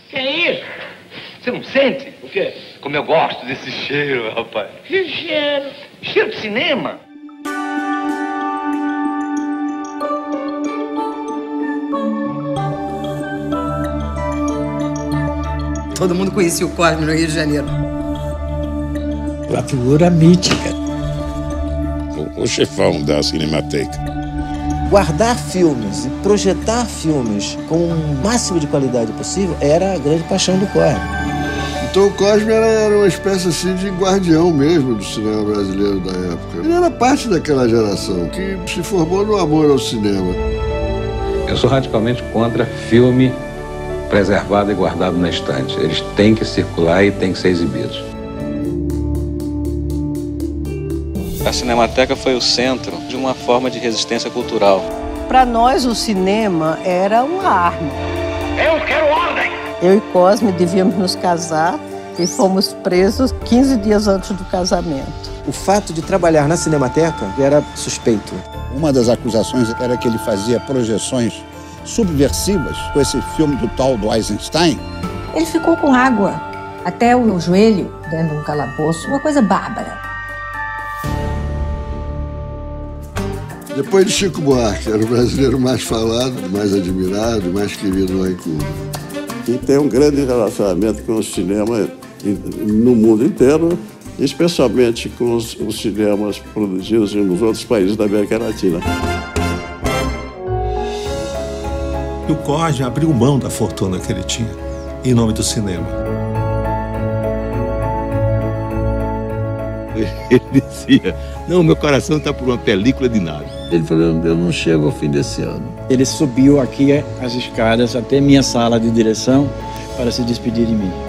Que é isso? Você não sente? O quê? Como eu gosto desse cheiro, rapaz. Que cheiro? Cheiro de cinema. Todo mundo conhecia o Cosme no Rio de Janeiro. Uma figura mítica. O chefão da Cinemateca. Guardar filmes e projetar filmes com o máximo de qualidade possível era a grande paixão do Cosme. Então o Cosme era uma espécie assim de guardião mesmo do cinema brasileiro da época. Ele era parte daquela geração que se formou no amor ao cinema. Eu sou radicalmente contra filme preservado e guardado na estante. Eles têm que circular e têm que ser exibidos. A Cinemateca foi o centro de uma forma de resistência cultural. Para nós, o cinema era uma arma. Eu quero ordem! Eu e Cosme devíamos nos casar e fomos presos 15 dias antes do casamento. O fato de trabalhar na Cinemateca era suspeito. Uma das acusações era que ele fazia projeções subversivas com esse filme do tal do Eisenstein. Ele ficou com água até o joelho dentro de um calabouço, uma coisa bárbara. Depois de Chico Buarque, era o brasileiro mais falado, mais admirado, mais querido lá em Cuba. E tem um grande relacionamento com o cinema no mundo inteiro, especialmente com os cinemas produzidos nos outros países da América Latina. E o Cosme abriu mão da fortuna que ele tinha em nome do cinema. Ele dizia, não, meu coração está por uma película de nave. Ele falou, eu não chego ao fim desse ano. Ele subiu aqui as escadas até minha sala de direção para se despedir de mim.